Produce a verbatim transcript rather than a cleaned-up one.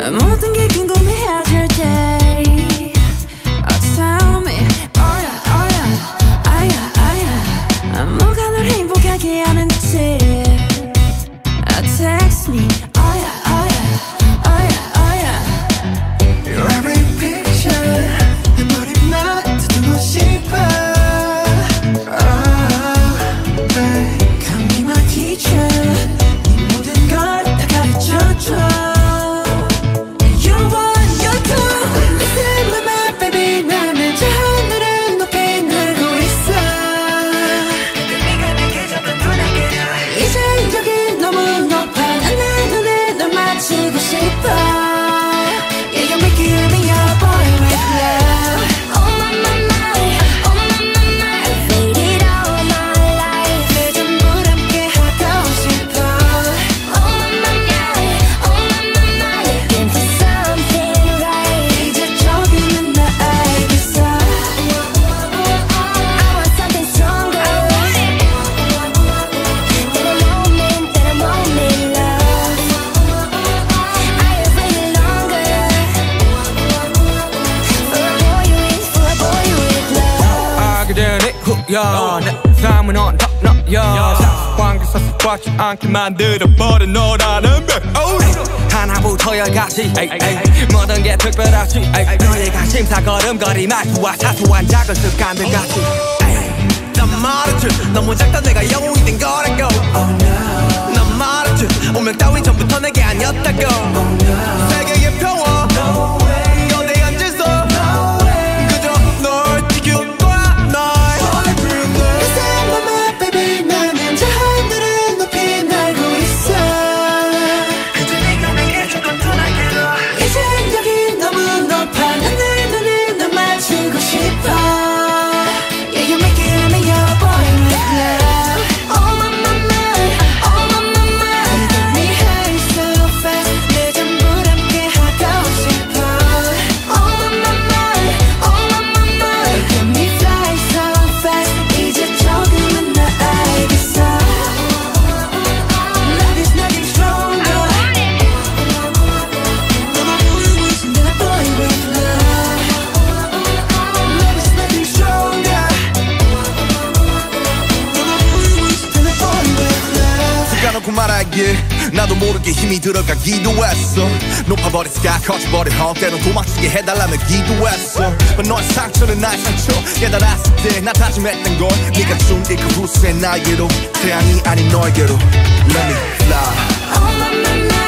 모든 게 궁금해하실 때 oh, tell me oh yeah oh yeah 아야 아야 뭐가 널 행복하게 하는지 oh, text me oh yeah oh yeah oh yeah oh yeah Your every picture 내 머리만 듣고 싶어 oh, babe Come be my teacher 네 모든 걸 다 가르쳐줘 야, 내 삶은 on top 너야 사소한 게 사소하지 않게 만들어버린 너라는 배 하나부터 열까지 모든 게 특별하지 너의 관심사 걸음걸이 말투와 사소한 작은 습관들 같이 난 말했지 너무 작다 내가 영웅이 된 거라고 oh, no. 난 말했지 운명 따윈 전부터 내게 아니었다고 oh, no. 세계의 평화 no 너내 앉아서 no 그저 널 지켜 나도 모르게 힘이 들어가기도 했어 높아버린 스카 커져버린 헛 때론 도망치게 해달라며 기도했어 너의 상처는 나의 상처 깨달았을 때 나 다짐했던 걸 네가 준 그 후세 나에게로 태양이 아닌 너에게로 Let me fly